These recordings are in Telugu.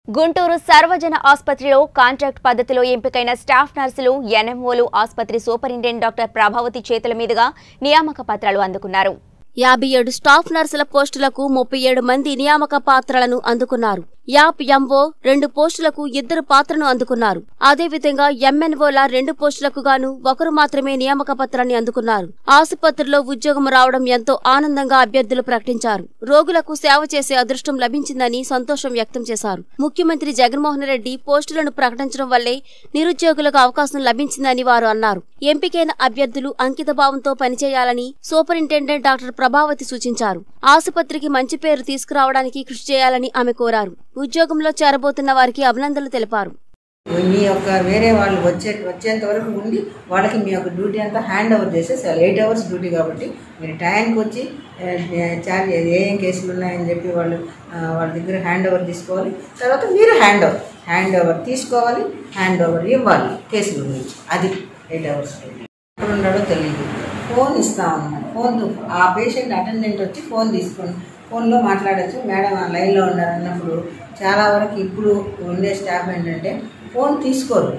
గుంటూరు సర్వజన ఆసుపత్రిలో కాంట్రాక్ట్ పద్ధతిలో ఎంపికైన స్టాఫ్ నర్సులు, ఎన్ఎంఓలు ఆసుపత్రి సూపరింటెండెంట్ డాక్టర్ ప్రభావతి చేతుల మీదుగా నియామక పత్రాలు అందుకున్నారు. 57 స్టాఫ్ నర్సుల పోస్టులకు 37 మంది నియామక పత్రాలను అందుకున్నారు. యాప్ ఎంఓ 2 పోస్టులకు 2 పాత్రను అందుకున్నారు. అదేవిధంగా ఎంఎన్ఓల 2 పోస్టులకు గాను 1 మాత్రమే నియామక పత్రాన్ని అందుకున్నారు. ఆసుపత్రిలో ఉద్యోగం రావడం ఎంతో ఆనందంగా అభ్యర్థులు ప్రకటించారు. రోగులకు సేవ చేసే అదృష్టం లభించిందని సంతోషం వ్యక్తం చేశారు. ముఖ్యమంత్రి జగన్మోహన్ రెడ్డి పోస్టులను ప్రకటించడం వల్లే నిరుద్యోగులకు అవకాశం లభించిందని వారు అన్నారు. ఎంపికైన అభ్యర్థులు అంకితభావంతో పనిచేయాలని సూపరింటెండెంట్ డాక్టర్ ప్రభావతి సూచించారు. ఆసుపత్రికి మంచి పేరు తీసుకురావడానికి కృషి చేయాలని ఆమె కోరారు. ఉద్యోగంలో చేరబోతున్న వారికి అభినందనలు తెలిపారు. మీ యొక్క వేరే వాళ్ళు వచ్చేంత వరకు ఉండి వాళ్ళకి మీ యొక్క డ్యూటీ అంతా హ్యాండ్ ఓవర్ చేసేసారు. 8 అవర్స్ డ్యూటీ కాబట్టి మీరు టైంకి వచ్చి చార్జ్ ఏం కేసులు ఉన్నాయని చెప్పి వాళ్ళ దగ్గర హ్యాండ్ ఓవర్ తీసుకోవాలి. తర్వాత మీరు హ్యాండ్ ఓవర్ తీసుకోవాలి, హ్యాండ్ ఓవర్ ఇవ్వాలి కేసుల గురించి. అది 8 అవర్స్ ఎక్కడ ఉన్నాడో తెలియదు. ఫోన్ ఇస్తామన్నమాట. ఫోన్ ఆ పేషెంట్ అటెండెంట్ వచ్చి ఫోన్ తీసుకొని ఫోన్లో మాట్లాడచ్చు. మేడం ఆ లైన్లో ఉన్నారన్నప్పుడు చాలా వరకు ఇప్పుడు ఉండే స్టాఫ్ ఏంటంటే ఫోన్ తీసుకోరు.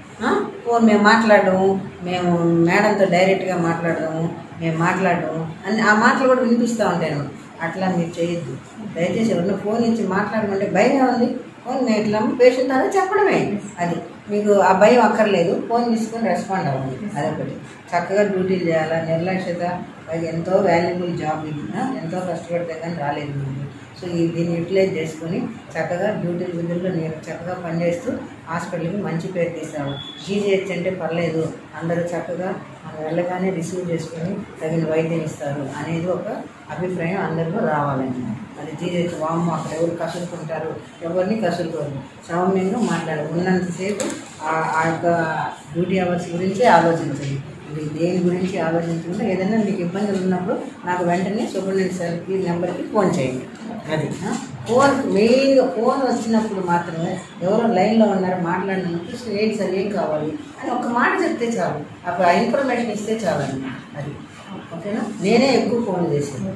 ఫోన్ మేము మాట్లాడము, మేము మేడంతో డైరెక్ట్గా మాట్లాడదాము, మేము మాట్లాడము అని ఆ మాటలు కూడా వినిపిస్తూ ఉంటాను. అట్లా మీరు చేయొద్దు దయచేసి. ఎవరిన ఫోన్ నుంచి మాట్లాడమంటే భయం ఉంది. ఫోన్ మేము ఇట్లా పేషెంట్ అదే చెప్పడమే. అది మీకు ఆ భయం అక్కర్లేదు. ఫోన్ తీసుకొని రెస్పాండ్ అవ్వండి. అదొకటి. చక్కగా డ్యూటీలు చేయాలా. నిర్లక్ష్యత అది ఎంతో వాల్యుబుల్ జాబ్. ఇది ఎంతో కష్టపడితే కానీ రాలేదు మీరు. సో దీన్ని యూటిలైజ్ చేసుకొని చక్కగా డ్యూటీలు విధుల్లో నేను చక్కగా పనిచేస్తూ హాస్పిటల్కి మంచి పేరు తీసాము. జీజీహెచ్ అంటే పర్లేదు, అందరూ చక్కగా మనం వెళ్ళగానే రిసీవ్ చేసుకొని తగిన వైద్యం ఇస్తారు అనేది ఒక అభిప్రాయం అందరిలో రావాలండి. అది జీజీహెచ్ వాము అక్కడ ఎవరు కసురుకుంటారు, ఎవరిని కసురుకోరు. సౌమ్యంగా మాట్లాడాలి. ఉన్నంతసేపు ఆ యొక్క డ్యూటీ అవర్స్ గురించి ఆలోచించండి. దేని గురించి ఆలోచించకుండా ఏదైనా మీకు ఇబ్బందులు ఉన్నప్పుడు నాకు వెంటనే సూపరింటెండెంట్ సార్కి నెంబర్కి ఫోన్ చేయండి. అది ఫోన్ మెయిన్గా ఫోన్ వచ్చినప్పుడు మాత్రమే ఎవరో లైన్లో ఉన్నారు మాట్లాడినప్పుడు ఏంటి సార్ ఏం కావాలి అని ఒక మాట చెప్తే చాలు. అప్పుడు ఆ ఇన్ఫర్మేషన్ ఇస్తే చాలండి. అది ఓకేనా. నేనే ఎక్కువ ఫోన్ చేశాను.